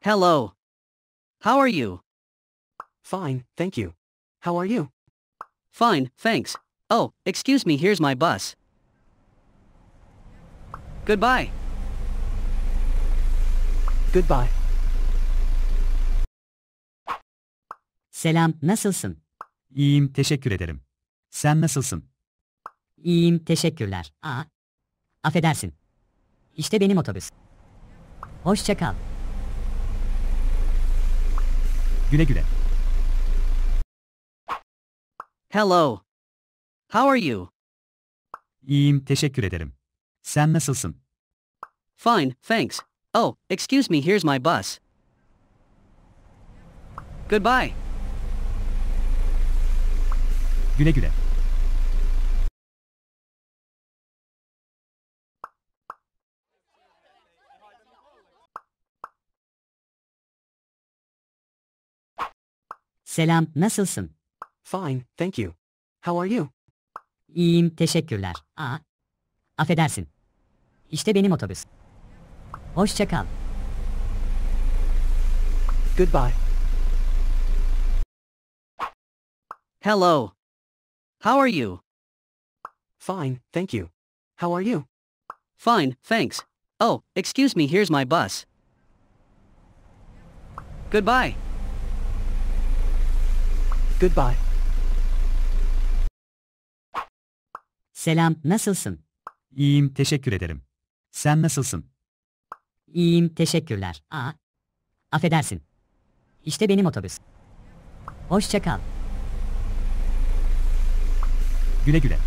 Hello. How are you? Fine, thank you. How are you? Fine, thanks. Oh, excuse me, here's my bus. Goodbye. Goodbye. Selam, nasılsın? İyiyim, teşekkür ederim. Sen nasılsın? İyiyim, teşekkürler. Affedersin. İşte benim otobüs. Hoşça kal. Güle güle. Hello. How are you? İyiyim, teşekkür ederim. Sen nasılsın? Fine, thanks. Oh, excuse me, here's my bus. Goodbye. Güle güle. Selam, nasılsın? Fine, thank you. How are you? İyiyim, teşekkürler. Affedersin. İşte benim otobüs. Hoşça kal. Goodbye. Hello. How are you? Fine, thank you. How are you? Fine, thanks. Oh, excuse me, here's my bus. Goodbye. Goodbye. Selam, nasılsın? İyiyim, teşekkür ederim. Sen nasılsın? İyiyim, teşekkürler. Affedersin. İşte benim otobüs. Hoşça kal. Güle güle.